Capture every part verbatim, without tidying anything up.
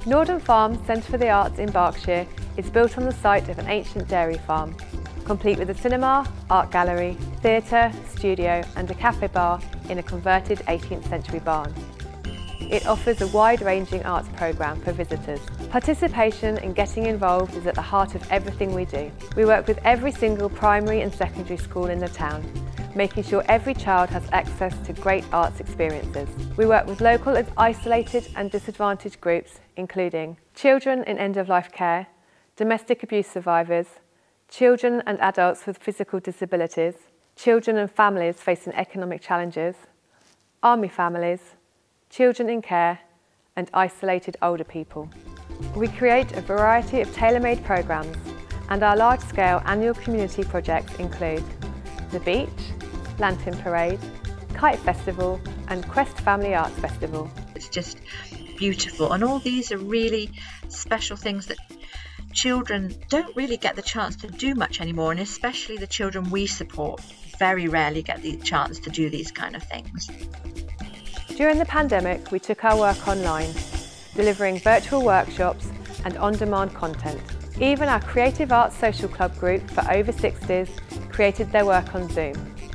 Norden Farm Centre for the Arts in Berkshire is built on the site of an ancient dairy farm, complete with a cinema, art gallery, theatre, studio and a cafe bar in a converted eighteenth century barn. It offers a wide-ranging arts programme for visitors. Participation and getting involved is at the heart of everything we do. We work with every single primary and secondary school in the town, making sure every child has access to great arts experiences. We work with local and isolated and disadvantaged groups, including children in end-of-life care, domestic abuse survivors, children and adults with physical disabilities, children and families facing economic challenges, army families, children in care, and isolated older people. We create a variety of tailor-made programmes, and our large-scale annual community projects include the beach, Lantern Parade, Kite Festival and Quest Family Arts Festival. It's just beautiful, and all these are really special things that children don't really get the chance to do much anymore, and especially the children we support very rarely get the chance to do these kind of things. During the pandemic, we took our work online, delivering virtual workshops and on-demand content. Even our Creative Arts Social Club group for over sixties created their work on Zoom.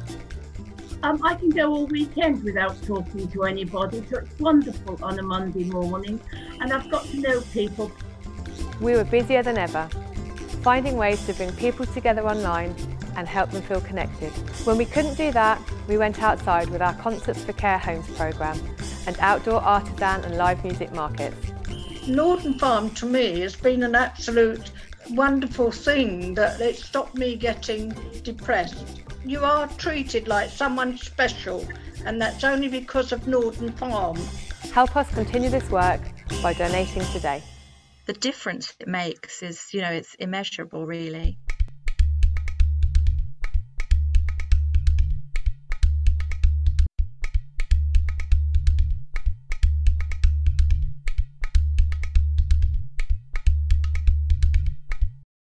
Um, I can go all weekend without talking to anybody, so it's wonderful on a Monday morning, and I've got to know people. We were busier than ever, finding ways to bring people together online and help them feel connected. When we couldn't do that, we went outside with our Concerts for Care Homes programme and outdoor artisan and live music markets. Norden Farm to me has been an absolute wonderful thing, that it stopped me getting depressed. You are treated like someone special, and that's only because of Norden Farm. Help us continue this work by donating today. The difference it makes is, you know, it's immeasurable really.